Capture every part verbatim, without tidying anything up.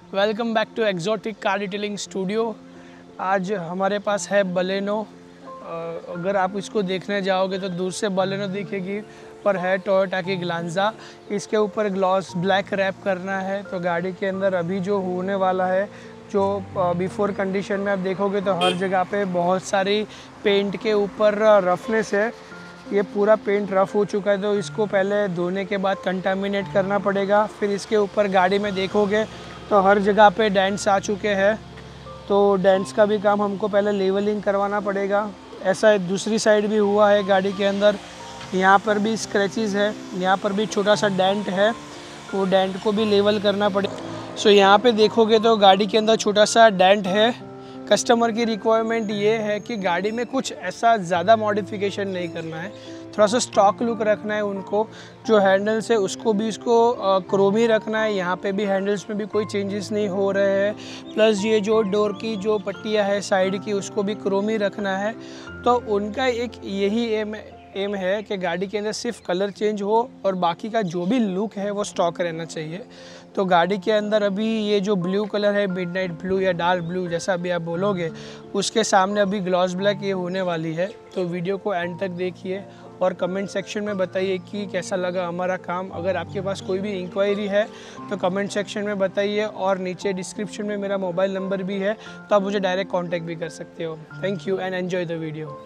Welcome back to exotic car detailing studio. आज हमारे पास है बलेनो। अगर आप इसको देखने जाओगे तो दूर से बलेनो दिखेगी, पर है टोयोटा की ग्लांजा। इसके ऊपर ग्लॉस ब्लैक रैप करना है। तो गाड़ी के अंदर अभी जो होने वाला है, जो बिफोर कंडीशन में आप देखोगे तो हर जगह पे बहुत सारी पेंट के ऊपर रफनेस है। ये पूरा पेंट रफ़ हो चुका है, तो इसको पहले धोने के बाद कंटामिनेट करना पड़ेगा। फिर इसके ऊपर गाड़ी में देखोगे तो हर जगह पे डेंट्स आ चुके हैं, तो डेंट्स का भी काम हमको पहले लेवलिंग करवाना पड़ेगा। ऐसा दूसरी साइड भी हुआ है गाड़ी के अंदर, यहाँ पर भी स्क्रैचेस है, यहाँ पर भी छोटा सा डेंट है, वो डेंट को भी लेवल करना पड़ेगा। सो यहाँ पे देखोगे तो गाड़ी के अंदर छोटा सा डेंट है। कस्टमर की रिक्वायरमेंट ये है कि गाड़ी में कुछ ऐसा ज़्यादा मॉडिफिकेशन नहीं करना है, थोड़ा सा स्टॉक लुक रखना है उनको। जो हैंडल्स है उसको भी इसको क्रोम ही रखना है, यहाँ पे भी हैंडल्स में भी कोई चेंजेस नहीं हो रहे हैं। प्लस ये जो डोर की जो पट्टियाँ है साइड की, उसको भी क्रोम ही रखना है। तो उनका एक यही एम एम है कि गाड़ी के अंदर सिर्फ कलर चेंज हो और बाकी का जो भी लुक है वो स्टॉक रहना चाहिए। तो गाड़ी के अंदर अभी ये जो ब्लू कलर है, मिडनाइट ब्लू या डार्क ब्लू जैसा भी आप बोलोगे, उसके सामने अभी ग्लॉस ब्लैक ये होने वाली है। तो वीडियो को एंड तक देखिए और कमेंट सेक्शन में बताइए कि कैसा लगा हमारा काम। अगर आपके पास कोई भी इंक्वायरी है तो कमेंट सेक्शन में बताइए, और नीचे डिस्क्रिप्शन में मेरा मोबाइल नंबर भी है, तो आप मुझे डायरेक्ट कॉन्टैक्ट भी कर सकते हो। Thank you and enjoy the video.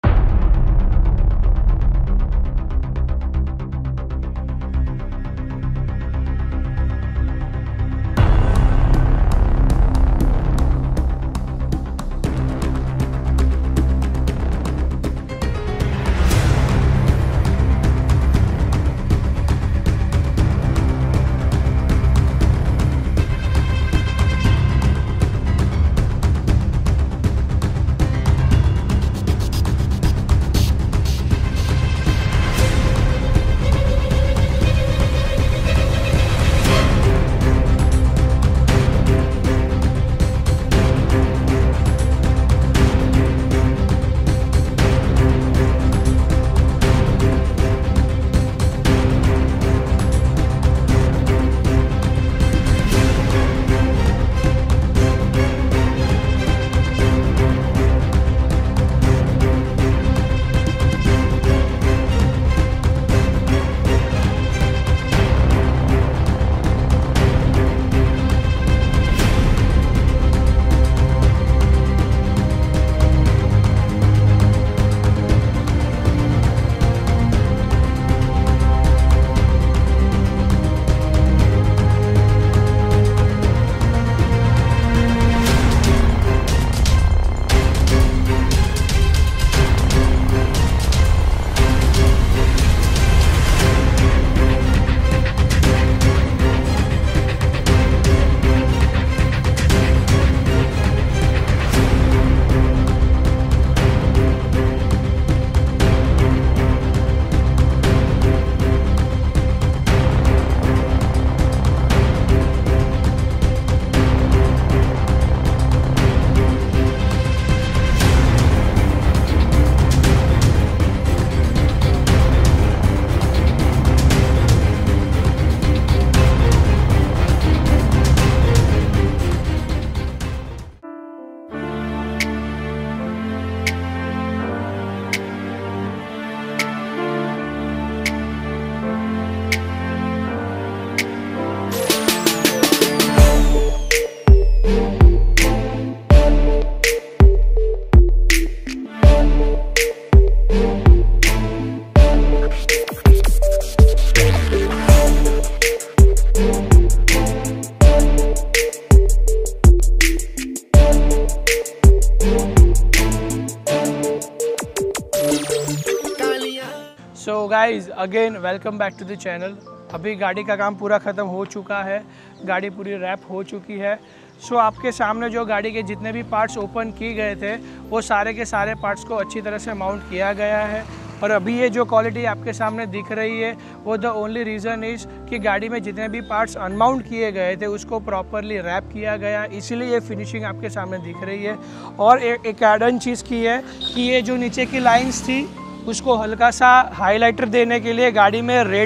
So guys again welcome back to the channel. अभी गाड़ी का काम पूरा ख़त्म हो चुका है, गाड़ी पूरी रैप हो चुकी है। सो so, आपके सामने जो गाड़ी के जितने भी पार्ट्स ओपन किए गए थे वो सारे के सारे पार्ट्स को अच्छी तरह से माउंट किया गया है। और अभी ये जो क्वालिटी आपके सामने दिख रही है वो द ओनली रीज़न इज़ कि गाड़ी में जितने भी पार्ट्स अनमाउंट किए गए थे उसको प्रॉपरली रैप किया गया, इसीलिए ये फिनिशिंग आपके सामने दिख रही है। और एक एक एडन चीज़ की है कि ये जो नीचे की लाइंस थी उसको हल्का सा हाइलाइटर देने के लिए गाड़ी में रेड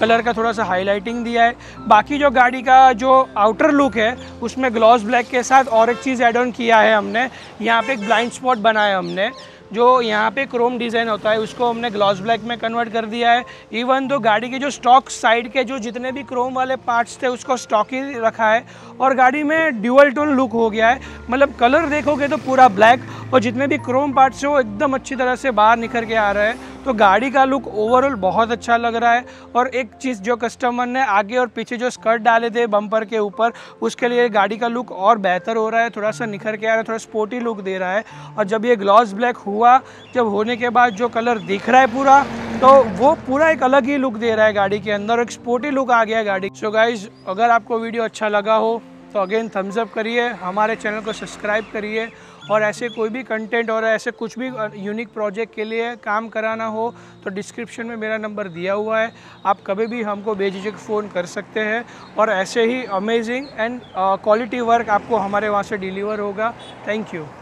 कलर का थोड़ा सा हाईलाइटिंग दिया है। बाकी जो गाड़ी का जो आउटर लुक है उसमें ग्लॉस ब्लैक के साथ और एक चीज़ ऐड ऑन किया है हमने, यहाँ पे एक ब्लाइंड स्पॉट बनाया हमने, जो यहाँ पे क्रोम डिज़ाइन होता है उसको हमने ग्लॉस ब्लैक में कन्वर्ट कर दिया है। इवन तो गाड़ी के जो स्टॉक साइड के जो जितने भी क्रोम वाले पार्ट्स थे उसको स्टॉक ही रखा है और गाड़ी में ड्यूअल टोन लुक हो गया है। मतलब कलर देखोगे तो पूरा ब्लैक और जितने भी क्रोम पार्ट्स है वो एकदम अच्छी तरह से बाहर निखर के आ रहे हैं। तो गाड़ी का लुक ओवरऑल बहुत अच्छा लग रहा है। और एक चीज़ जो कस्टमर ने आगे और पीछे जो स्कर्ट डाले थे बम्पर के ऊपर, उसके लिए गाड़ी का लुक और बेहतर हो रहा है, थोड़ा सा निखर के आ रहा है, थोड़ा स्पोर्टी लुक दे रहा है। और जब ये ग्लॉस ब्लैक हुआ, जब होने के बाद जो कलर दिख रहा है पूरा, तो वो पूरा एक अलग ही लुक दे रहा है गाड़ी के अंदर, एक स्पोर्टी लुक आ गया है गाड़ी। सो गाइज, अगर आपको वीडियो अच्छा लगा हो तो अगेन थम्स अप करिए, हमारे चैनल को सब्सक्राइब करिए और ऐसे कोई भी कंटेंट और ऐसे कुछ भी यूनिक प्रोजेक्ट के लिए काम कराना हो तो डिस्क्रिप्शन में मेरा नंबर दिया हुआ है, आप कभी भी हमको बेझिझक फ़ोन कर सकते हैं और ऐसे ही अमेजिंग एंड क्वालिटी वर्क आपको हमारे वहाँ से डिलीवर होगा। Thank you.